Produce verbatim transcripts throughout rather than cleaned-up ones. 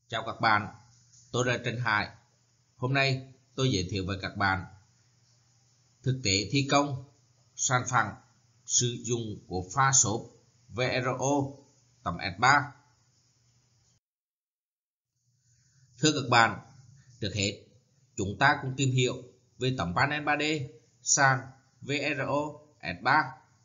Chào các bạn, tôi là Trần Hải. Hôm nay tôi giới thiệu với các bạn thực tế thi công sàn phẳng sử dụng của pha xốp vê rờ o tấm S ba. Thưa các bạn, trước hết chúng ta cùng tìm hiểu về tấm panel ba D sàn vê rờ o S ba.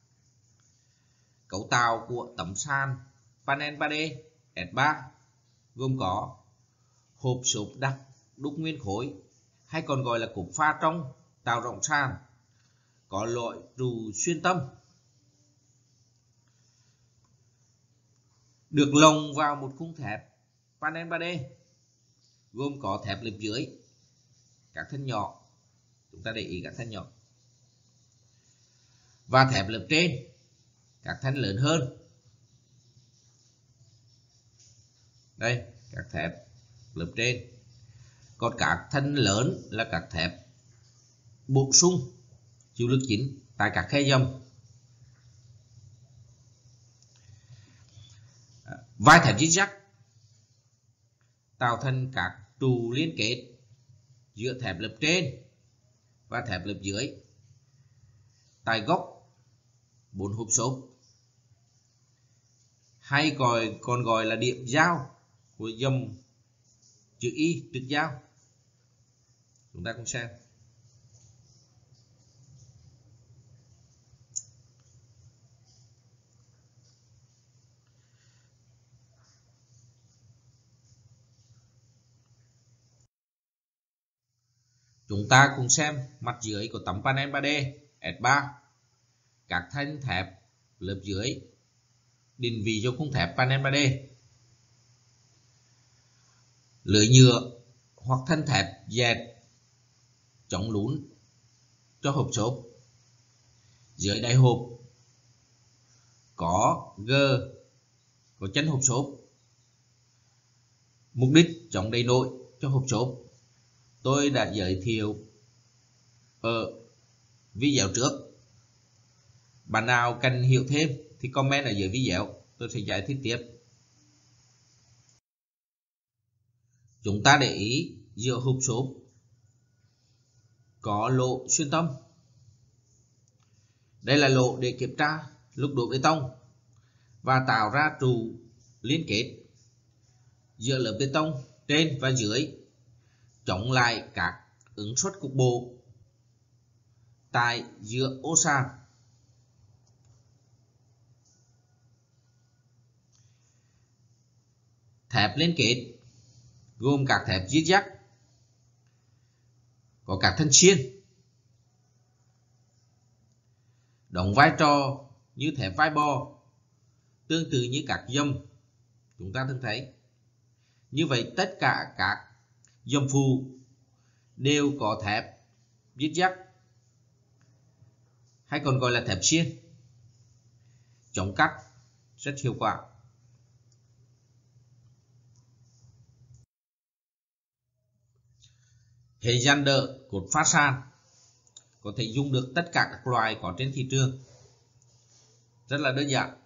Cấu tạo của tấm sàn panel ba D S ba gồm có hộp xốp đặc đúc nguyên khối hay còn gọi là cục pha trong tạo rộng sàn, có loại trụ xuyên tâm, được lồng vào một khung thép panel ba D gồm có thép lớp dưới các thân nhỏ, chúng ta để ý các thân nhỏ, và thép lớp trên các thân lớn hơn. Đây, các thép lớp trên. Còn các thân lớn là các thép bổ sung chịu lực chính tại các khe dầm. Vai thép zigzag tạo thành các trụ liên kết giữa thép lớp trên và thép lớp dưới tại góc bốn hộp xốp, hay gọi còn gọi là điểm giao của dầm chữ Y trực giao. Chúng ta cùng xem. Chúng ta cùng xem mặt dưới của tấm panel ba D S ba. Các thanh thép lớp dưới định vị cho khung thép panel ba D. Lưới nhựa hoặc thân thép dẹt chống lún cho hộp xốp. Dưới đáy hộp có G, có chân hộp xốp, mục đích chống đẩy nổi cho hộp xốp. Tôi đã giới thiệu ở video trước. Bạn nào cần hiểu thêm thì comment ở dưới video, tôi sẽ giải thích tiếp. Chúng ta để ý giữa hộp xốp có lỗ xuyên tâm. Đây là lỗ để kiểm tra lúc đổ bê tông và tạo ra trụ liên kết giữa lớp bê tông trên và dưới, chống lại các ứng suất cục bộ tại giữa ô sàn. Thép liên kết gồm các thép zigzag, có các thân xiên, đóng vai trò như thép vai bò, tương tự như các dầm chúng ta thường thấy. Như vậy tất cả các dầm phụ đều có thép zigzag hay còn gọi là thép xiên, chống cắt rất hiệu quả. Hệ dàn đỡ cột pha sàn có thể dùng được tất cả các loại có trên thị trường, rất là đơn giản.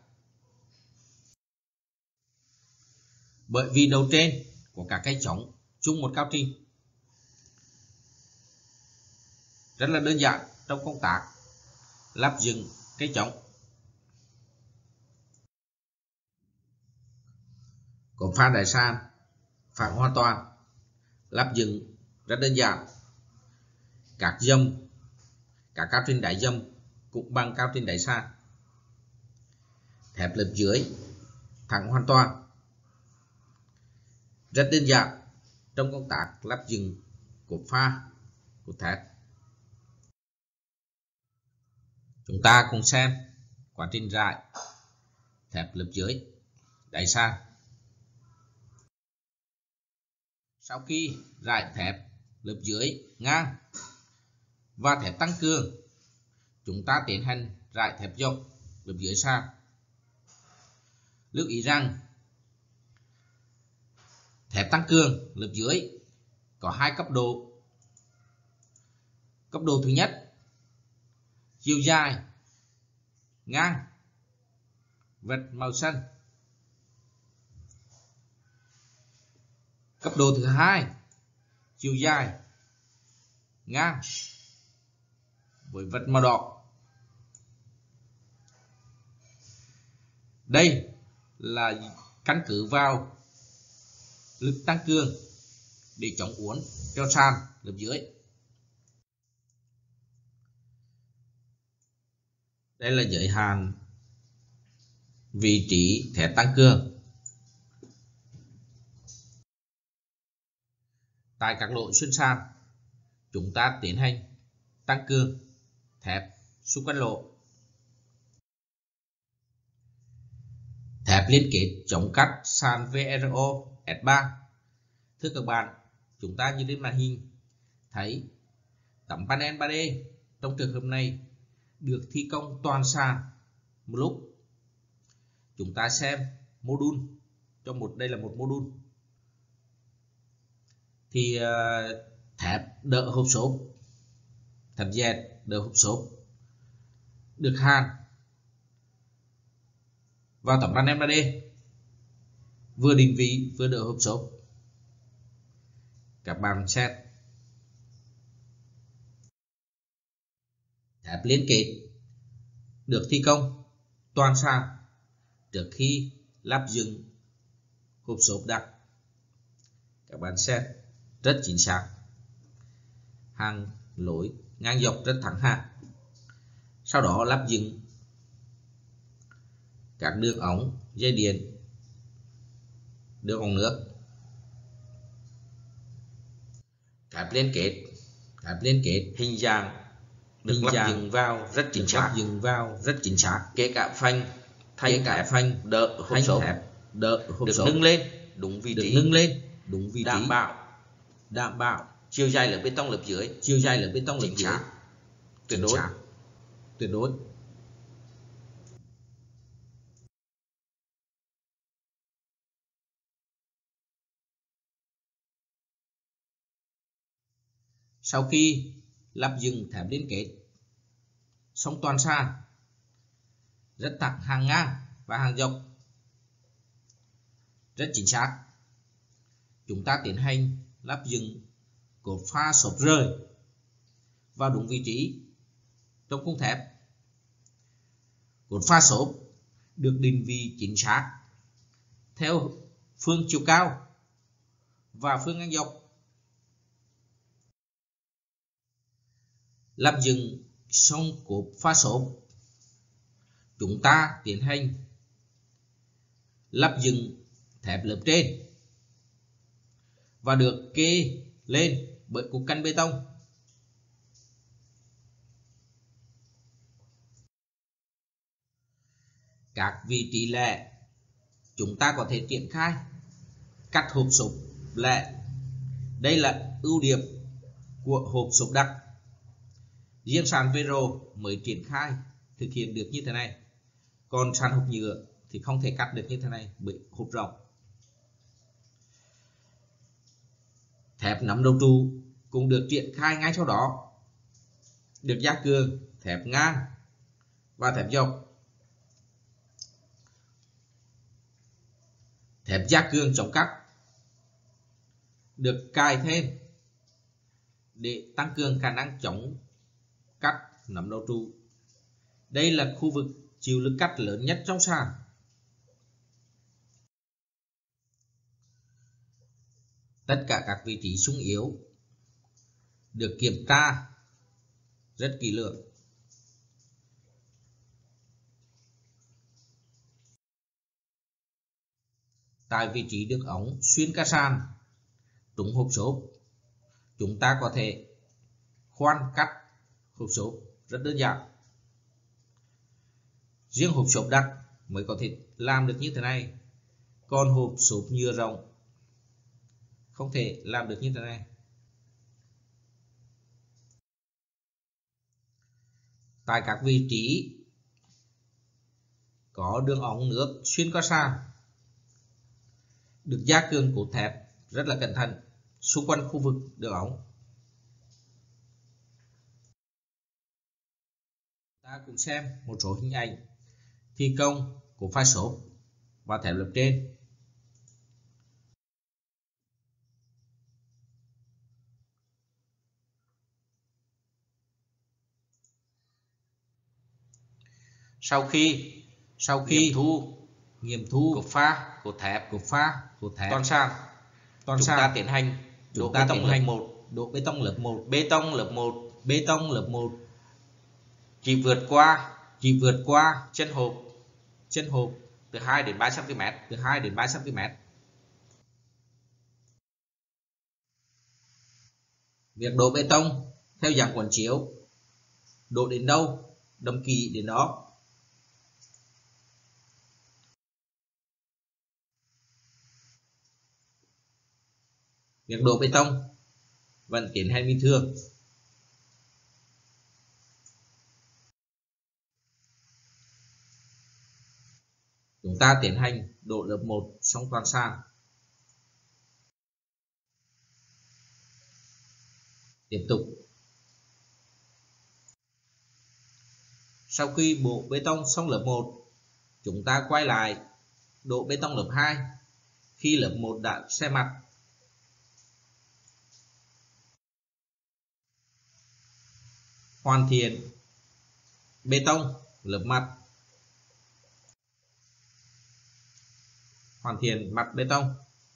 Bởi vì đầu trên của các cái chống chung một cao trình, rất là đơn giản trong công tác lắp dựng cái chống. Còn pha đáy sàn phẳng hoàn toàn, lắp dựng rất đơn giản. Các dầm, các cao trình đáy dầm cũng bằng cao trình đáy sàn. Thép lớp dưới thẳng hoàn toàn, rất đơn giản trong công tác lắp dựng cột pha của thép. Chúng ta cùng xem quá trình rải thép lớp dưới đáy sàn. Sau khi rải thép lớp dưới ngang và thép tăng cường, chúng ta tiến hành rải thép dọc lớp dưới sàn. Lưu ý rằng thép tăng cường lớp dưới có hai cấp độ. Cấp độ thứ nhất, chiều dài ngang vạch màu xanh. Cấp độ thứ hai, chiều dài ngang với vạch màu đỏ. Đây là căn cứ vào lực tăng cường để chống uốn cho sàn lớp dưới. Đây là giới hạn vị trí thép tăng cường. Tại các lỗ xuyên sàn, chúng ta tiến hành tăng cường thép xung quanh lỗ. Thép liên kết chống cắt sàn vê rờ o S ba. Thưa các bạn, chúng ta như trên màn hình thấy tấm panel ba D trong trường hợp này được thi công toàn sàn một lúc. Chúng ta xem module cho một, đây là một module thì uh, thép đỡ hộp xốp, thép dẹt đỡ hộp xốp được hàn vào tấm panel ba D, vừa định vị vừa đỡ hộp xốp. Các bạn xét thép liên kết được thi công toàn sàn trước khi lắp dựng hộp xốp đặc. Các bạn xét rất chính xác, hàng lối ngang dọc rất thẳng hàng. Sau đó lắp dựng các đường ống dây điện, đường ống nước. Thép liên kết, thép liên kết hình dạng được hình lắp dạng dựng vào rất chính xác, dựng vào rất chính xác. Kể cả phanh, thay cả phanh đỡ hộp xốp, đỡ hộp được xốp nâng lên đúng vị trí, nâng lên đúng vị đảm trí, bảo đảm bảo chiều dài lớp bê tông lớp dưới, chiều dài lớp bê tông lớp dưới tuyệt đối, tuyệt đối. Sau khi lắp dựng thép liên kết xong toàn sàn rất thẳng hàng ngang và hàng dọc rất chính xác, chúng ta tiến hành lắp dựng cột pha xốp rời vào đúng vị trí trong khung thép. Cột pha xốp được định vị chính xác theo phương chiều cao và phương ngang dọc. Lắp dựng xong cột pha xốp, chúng ta tiến hành lắp dựng thép lớp trên và được kê lên bởi cục canh bê tông. Các vị trí lẻ chúng ta có thể triển khai cắt hộp xốp lẻ. Đây là ưu điểm của hộp xốp đặc. Riêng sàn vê rờ o mới triển khai thực hiện được như thế này, còn sàn hộp nhựa thì không thể cắt được như thế này bởi hộp rộng. Thép nắm đầu trụ cũng được triển khai ngay sau đó, được gia cường thép ngang và thép dọc. Thép gia cường chống cắt được cài thêm để tăng cường khả năng chống cắt nắm đầu trụ. Đây là khu vực chịu lực cắt lớn nhất trong sàn. Tất cả các vị trí xung yếu được kiểm tra rất kỹ lưỡng. Tại vị trí đường ống xuyên qua sàn trúng hộp xốp, chúng ta có thể khoan cắt hộp xốp rất đơn giản. Riêng hộp xốp đặc mới có thể làm được như thế này, còn hộp xốp nhựa rộng không thể làm được như thế này. Tại các vị trí có đường ống nước xuyên qua sàn được gia cường cốt thép rất là cẩn thận xung quanh khu vực đường ống. Ta cùng xem một số hình ảnh thi công của pha xốp và thép lớp trên. Sau khi sau khi nghiệm thu nghiệm thu cột pha, cột thép, cột pha, cột thép, toàn sàn, toàn chúng sàn, ta tiến hành đổ chúng bê ta tông tiến lớp hành một, đổ bê tông lớp một, bê tông lớp một, bê tông lớp một chỉ vượt qua chỉ vượt qua chân hộp chân hộp từ hai đến ba xăng-ti-mét, từ hai đến ba xăng-ti-mét. Việc đổ bê tông theo dạng cuộn chiếu, đổ đến đâu đâm kỹ đến đó. Việc đổ bê tông vẫn tiến hành bình thường. Chúng ta tiến hành đổ lớp một xong toàn sàn. Tiếp tục. Sau khi đổ bê tông xong lớp một, chúng ta quay lại đổ bê tông lớp hai khi lớp một đã xe mặt. Hoàn thiện bê tông lớp mặt. Hoàn thiện mặt bê tông.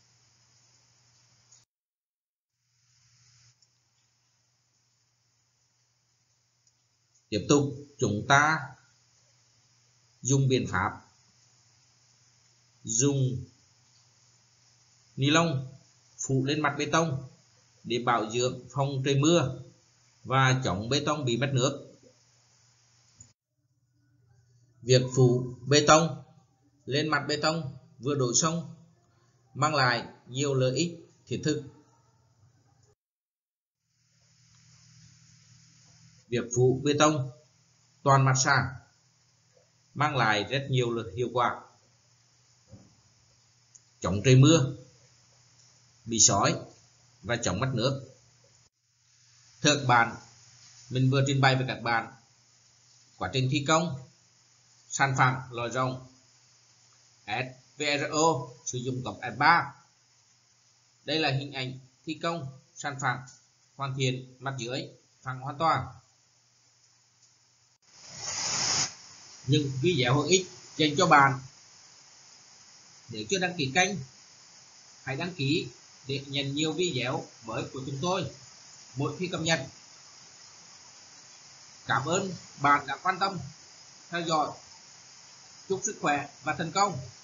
Tiếp tục chúng ta dùng biện pháp dùng ni lông phủ lên mặt bê tông để bảo dưỡng phòng trời mưa và chống bê tông bị mất nước. Việc phủ bê tông lên mặt bê tông vừa đổ xong mang lại nhiều lợi ích thiết thực. Việc phủ bê tông toàn mặt sàn mang lại rất nhiều hiệu quả: chống trời mưa, bị sói và chống mất nước. Thưa các bạn, mình vừa trình bày với các bạn quá trình thi công sàn phẳng lò rộng ét vê rờ o sử dụng cọc ép ba. Đây là hình ảnh thi công sàn phẳng hoàn thiện mặt dưới phẳng hoàn toàn. Những video hữu ích dành cho bạn. Nếu chưa đăng ký kênh, hãy đăng ký để nhận nhiều video mới của chúng tôi mỗi khi cập nhật. Cảm ơn bạn đã quan tâm theo dõi. Chúc sức khỏe và thành công.